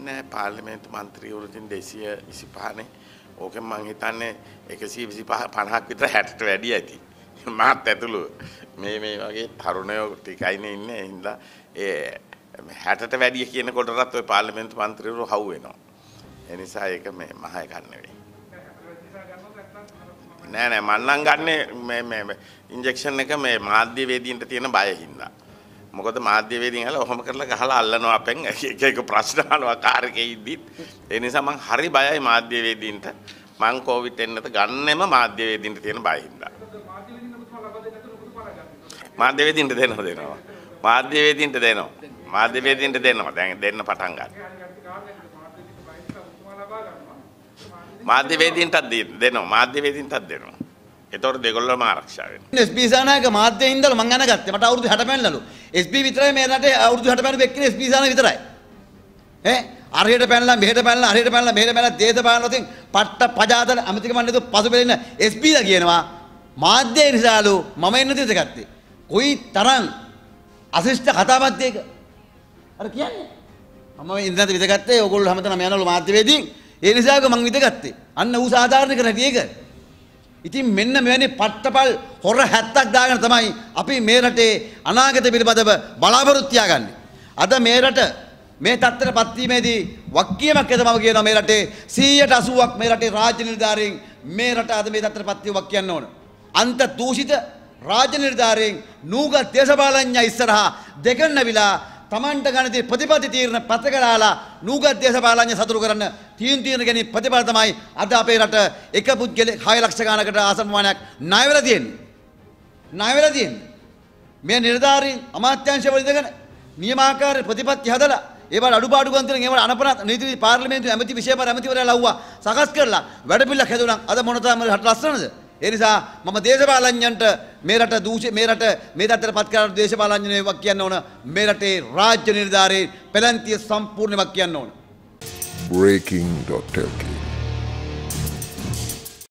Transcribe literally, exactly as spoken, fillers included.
නෑ පාර්ලිමේන්තු මන්ත්‍රීවරු ඉතින් දෙසිය විසිපහ නේ. ඕකෙන් මං හිතන්නේ එකසිය විසිපහ පනහක් විතර හැටට වැඩි ඇති. මාත් ඇතුළු මේ මේ වගේ තරුණයෝ ටිකයිනේ ඉන්නේ. ඒ හින්දා ඒ හැටට වැඩි කියන කොටටත් ওই පාර්ලිමේන්තු මන්ත්‍රීවරු හවු වෙනවා. ඒ නිසා ඒක මේ මහ එකක් නෙවෙයි. නෑ නෑ මං නම් ගන්නේ මේ මේ ඉන්ජෙක්ෂන් එක මේ මාධ්‍යවේදීන්ට තියෙන බය හින්දා. මොකද මාධ්‍යවේදීන් හල ඔහොම කරලා ගහලා අල්ලනවා අපෙන් එක එක ප්‍රශ්න අහනවා කාර් එකේ ඉද්දිත්. ඒ නිසා මං හරි බයයි මාධ්‍යවේදීන්ට. මං කොවිඩ් එන්නත ගන්නෙම මාධ්‍යවේදීන්ට තියෙන බය හින්දා. මාධ්‍යවේදීන්ට දෙනවා දෙනවා. මාධ්‍යවේදීන්ට දෙනවා. මාධ්‍යවේදීන්ට දෙනවා. දැන් දෙන්න පටන් ගන්න. මාධ්‍යවේදීන්ටත් දෙනවා. මාධ්‍යවේදීන්ටත් දෙනවා. ඒතකොට දෙගොල්ලම ආරක්ෂා වෙනවා. එස් පී සානායක මාධ්‍යයෙන් ඉඳලා මං අනගත්තේ. මට අවුරුදු හැට පැනලලු. එස් පී විතරයි මේ රටේ අවුරුදු හැට පැනපු එක්කනේ එස් පී සානාය විතරයි. ඈ අරහෙට පැනලා මෙහෙට පැනලා අරහෙට පැනලා මෙහෙට පැනලා දේශපාලන වශයෙන් පට්ට පජාතල අමතික මණ්ඩලෙ පසුබෙලින එස් පී ලා කියනවා මාධ්‍ය නිසාලු මම එන්න දෙත ගත්තේ. කොයි තරම් අශිෂ්ට කතාවක්ද ඒක? අර කියන්නේ. මම ඉඳන් විදගත්තේ ඕගොල්ලෝ හැමතැනම යනවලු මාධ්‍යවේදීන්. ඒ නිසාක මං විදගත්තේ. අන්න ඌ සාධාරණ කරන්නේ ඒක. ඉතින් මෙන්න මෙවැනි පට්ටපල් හොර හැත්තක් දාගෙන තමයි අපි මේ රටේ අනාගත පිළිබඳව බලාපොරොත්තු තියාගන්නේ. අද මේ රට මේ තත්ත්වයටපත් වීමේදී වක්කියමක් එදමව කියනවා මේ රටේ සීයට අසූවක් මේ රටේ රාජ්‍ය නිලධාරීන් මේ රට අද මේ තත්ත්වයටපත් වීමක් කියන්න ඕන. අන්ත දූෂිත රාජ්‍ය නිලධාරීන් නූගත් දේශපාලඥයා ඉස්සරහා දෙකන්නවිලා තමන්ට ගණති ප්‍රතිපත්ති තීරණ පත්‍රකලාලා නූගත් දේශපාලඥ සතුරු කරන්න තීන් තීරණ ගැනීම ප්‍රතිඵල තමයි අද අපේ රට එක පුද්ගලෙක් හය ලක්ෂ ගණනකට ආසන්න ප්‍රමාණයක් ණය වෙලා තියෙන්නේ. ණය වෙලා තියෙන්නේ. මේ නිලධාරීන් අමාත්‍යාංශවල ඉඳගෙන නියමාකාර ප්‍රතිපත්ති හදලා ඒවට අඩුපාඩුකම් තියෙන ඒවට අනපනත් නීති පාර්ලිමේන්තු ඇමති විශේෂ ඇමතිවරයා ලව්වා සකස් කරලා වැඩ පිළිලක් හැදුණා. අද මොනතරම් රට ලස්සනද? ඒ නිසා මම දේශපාලඥයන්ට මේ රට දූෂි මේ රට මේ තත්ත්වයටපත් කරන දේශපාලඥයෙක් කියන්න ඕන මේ රටේ රාජ්‍ය නිලධාරීන් පෙළන්තිය සම්පූර්ණයක් කියන්න ඕන. breaking dot l k